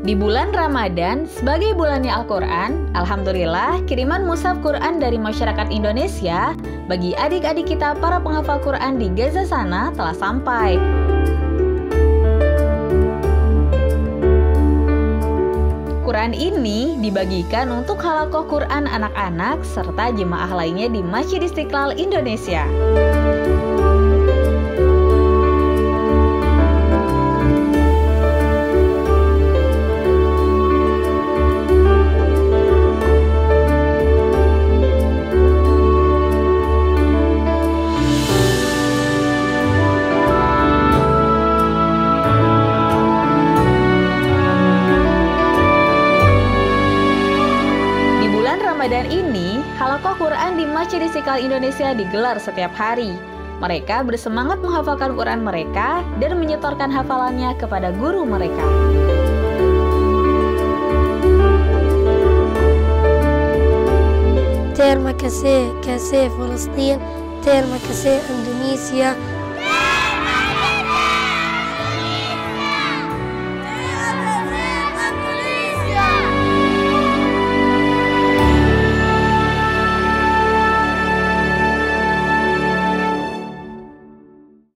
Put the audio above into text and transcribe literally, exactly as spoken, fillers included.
Di bulan Ramadan, sebagai bulannya Al-Quran, alhamdulillah kiriman mushaf Quran dari masyarakat Indonesia bagi adik-adik kita para penghafal Quran di Gaza sana telah sampai. Quran ini dibagikan untuk halakoh Quran anak-anak serta jemaah lainnya di Masjid Istiqlal Indonesia. Ramadan ini, halakoh Quran di Masjid Istiqlal Indonesia digelar setiap hari. Mereka bersemangat menghafalkan Quran mereka dan menyetorkan hafalannya kepada guru mereka. Terima kasih kasih Palestina, terima kasih Indonesia.